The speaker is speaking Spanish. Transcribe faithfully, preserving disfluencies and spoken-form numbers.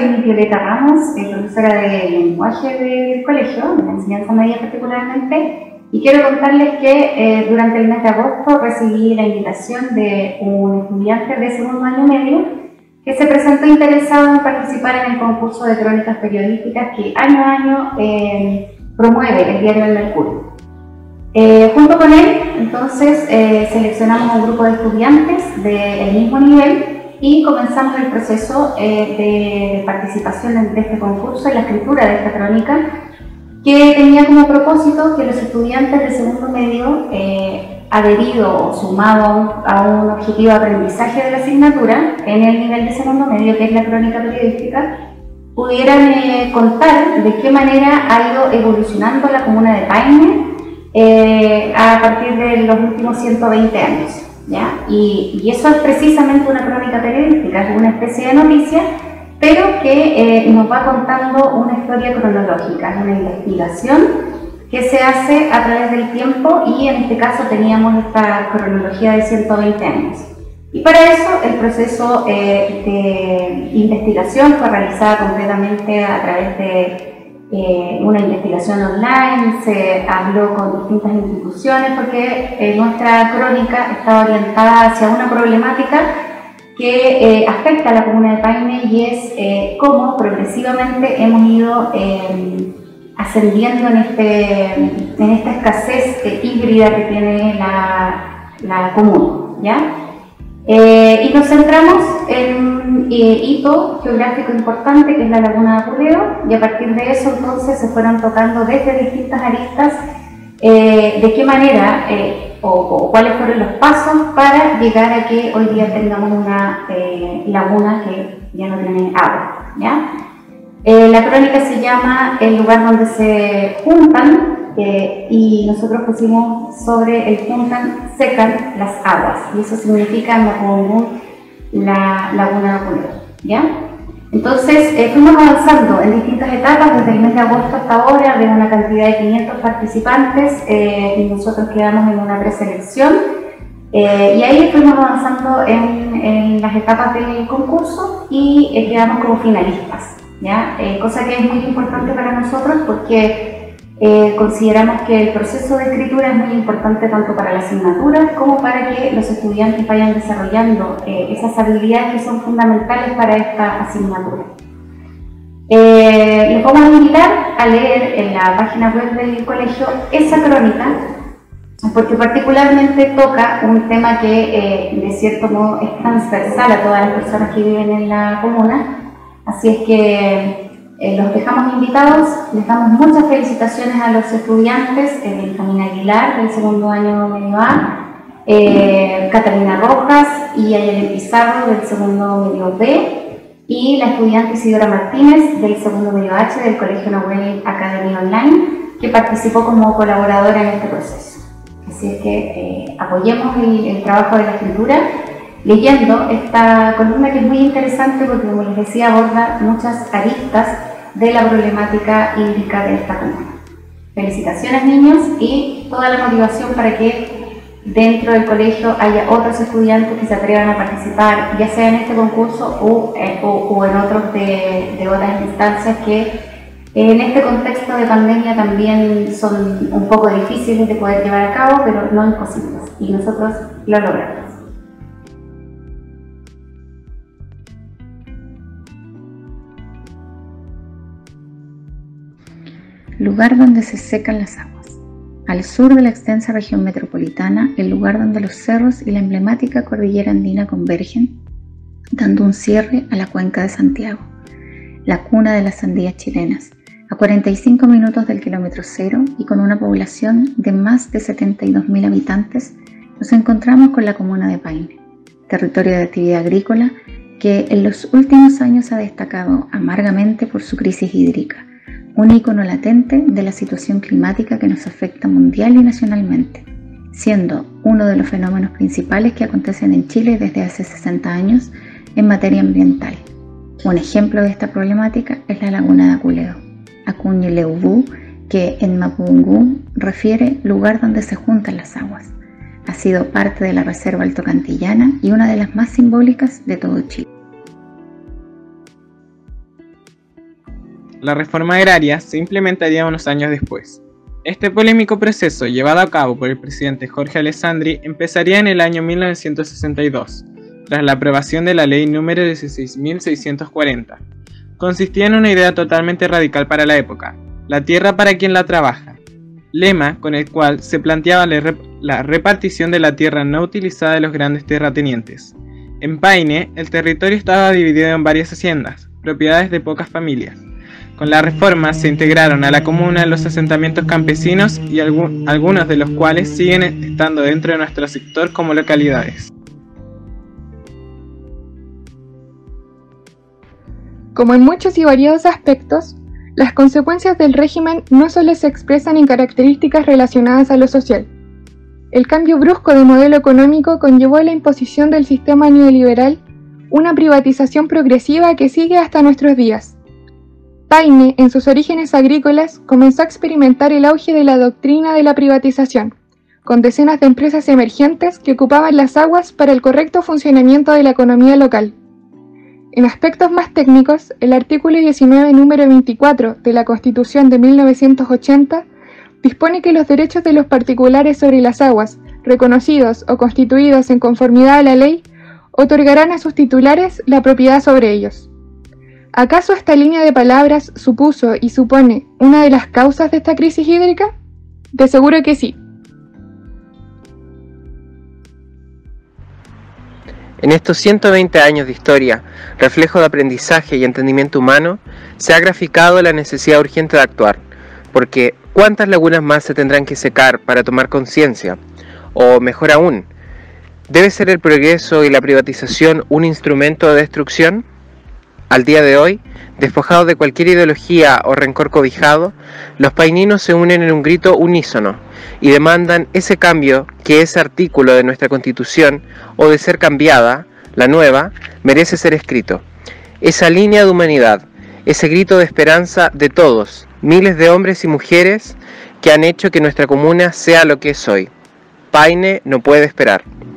soy Violeta Ramos, eh, profesora de lenguaje del colegio, de la enseñanza media particularmente, y quiero contarles que eh, durante el mes de agosto recibí la invitación de un estudiante de segundo año medio que se presentó interesado en participar en el concurso de crónicas periodísticas que año a año eh, promueve el diario El Mercurio. Eh, junto con él, entonces, eh, seleccionamos un grupo de estudiantes del mismo nivel y comenzamos el proceso eh, de participación de este concurso en la escritura de esta crónica, que tenía como propósito que los estudiantes de segundo medio, eh, adherido o sumado a un, a un objetivo de aprendizaje de la asignatura en el nivel de segundo medio, que es la crónica periodística, pudieran eh, contar de qué manera ha ido evolucionando la comuna de Paine eh, a partir de los últimos ciento veinte años. ¿Ya? Y, y eso es precisamente una crónica periodística, es una especie de noticia, pero que eh, nos va contando una historia cronológica, es una investigación que se hace a través del tiempo y en este caso teníamos esta cronología de ciento veinte años. Y para eso el proceso eh, de investigación fue realizada completamente a través de Eh, una investigación online, se habló con distintas instituciones porque eh, nuestra crónica está orientada hacia una problemática que eh, afecta a la comuna de Paine y es eh, cómo progresivamente hemos ido eh, ascendiendo en, este, en esta escasez eh, híbrida que tiene la, la comuna, ¿ya? Eh, y nos centramos en un eh, hito geográfico importante que es la laguna de Apuleo, y a partir de eso entonces se fueron tocando desde distintas aristas eh, de qué manera eh, o, o cuáles fueron los pasos para llegar a que hoy día tengamos una eh, laguna que ya no tiene agua, ¿ya? Eh, la crónica se llama El lugar donde se juntan, Eh, y nosotros pusimos sobre el juntan, secan las aguas, y eso significa en común la laguna de Apuleo, ¿ya? Entonces eh, fuimos avanzando en distintas etapas desde el mes de agosto hasta ahora, de una cantidad de quinientos participantes, eh, y nosotros quedamos en una preselección, eh, y ahí fuimos avanzando en, en las etapas del concurso y eh, quedamos como finalistas, ¿ya? Eh, cosa que es muy importante para nosotros porque Eh, consideramos que el proceso de escritura es muy importante tanto para la asignatura como para que los estudiantes vayan desarrollando eh, esas habilidades que son fundamentales para esta asignatura. Eh, les vamos a invitar a leer en la página web del colegio esa crónica, porque particularmente toca un tema que eh, de cierto modo es transversal a todas las personas que viven en la comuna, así es que Eh, los dejamos invitados, les damos muchas felicitaciones a los estudiantes, eh, Benjamín Aguilar del segundo año medio A, eh, Catalina Rojas y Ayelen Pizarro del segundo medio B, y la estudiante Isidora Martínez del segundo medio H del Colegio Nahuel Academy Online, que participó como colaboradora en este proceso. Así es que eh, apoyemos el, el trabajo de la escritura leyendo esta columna, que es muy interesante porque, como les decía, aborda muchas aristas de la problemática hídrica de esta comuna. Felicitaciones, niños, y toda la motivación para que dentro del colegio haya otros estudiantes que se atrevan a participar, ya sea en este concurso o, eh, o, o en otros de, de otras instancias que en este contexto de pandemia también son un poco difíciles de poder llevar a cabo, pero no imposibles, y nosotros lo logramos. Lugar donde se secan las aguas. Al sur de la extensa región metropolitana, el lugar donde los cerros y la emblemática cordillera andina convergen, dando un cierre a la cuenca de Santiago, la cuna de las sandías chilenas, a cuarenta y cinco minutos del kilómetro cero y con una población de más de setenta y dos mil habitantes, nos encontramos con la comuna de Paine, territorio de actividad agrícola que en los últimos años ha destacado amargamente por su crisis hídrica, un ícono latente de la situación climática que nos afecta mundial y nacionalmente, siendo uno de los fenómenos principales que acontecen en Chile desde hace sesenta años en materia ambiental. Un ejemplo de esta problemática es la laguna de Apuleo, Acuñileubú, que en mapudungún refiere lugar donde se juntan las aguas. Ha sido parte de la Reserva Altocantillana y una de las más simbólicas de todo Chile. La reforma agraria se implementaría unos años después. Este polémico proceso, llevado a cabo por el presidente Jorge Alessandri, empezaría en el año mil novecientos sesenta y dos, tras la aprobación de la ley número dieciséis mil seiscientos cuarenta. Consistía en una idea totalmente radical para la época: la tierra para quien la trabaja, lema con el cual se planteaba la, rep la repartición de la tierra no utilizada de los grandes terratenientes. En Paine, el territorio estaba dividido en varias haciendas, propiedades de pocas familias. Con la reforma se integraron a la comuna los asentamientos campesinos y algún, algunos de los cuales siguen estando dentro de nuestro sector como localidades. Como en muchos y variados aspectos, las consecuencias del régimen no solo se expresan en características relacionadas a lo social. El cambio brusco de modelo económico conllevó a la imposición del sistema neoliberal una privatización progresiva que sigue hasta nuestros días. Paine, en sus orígenes agrícolas, comenzó a experimentar el auge de la doctrina de la privatización, con decenas de empresas emergentes que ocupaban las aguas para el correcto funcionamiento de la economía local. En aspectos más técnicos, el artículo diecinueve, número veinticuatro de la Constitución de mil novecientos ochenta dispone que los derechos de los particulares sobre las aguas, reconocidos o constituidos en conformidad a la ley, otorgarán a sus titulares la propiedad sobre ellos. ¿Acaso esta línea de palabras supuso y supone una de las causas de esta crisis hídrica? De seguro que sí. En estos ciento veinte años de historia, reflejo de aprendizaje y entendimiento humano, se ha graficado la necesidad urgente de actuar, porque ¿cuántas lagunas más se tendrán que secar para tomar conciencia? O mejor aún, ¿debe ser el progreso y la privatización un instrumento de destrucción? Al día de hoy, despojados de cualquier ideología o rencor cobijado, los paininos se unen en un grito unísono y demandan ese cambio que ese artículo de nuestra Constitución, o de ser cambiada, la nueva, merece ser escrito. Esa línea de humanidad, ese grito de esperanza de todos, miles de hombres y mujeres que han hecho que nuestra comuna sea lo que es hoy. Paine no puede esperar.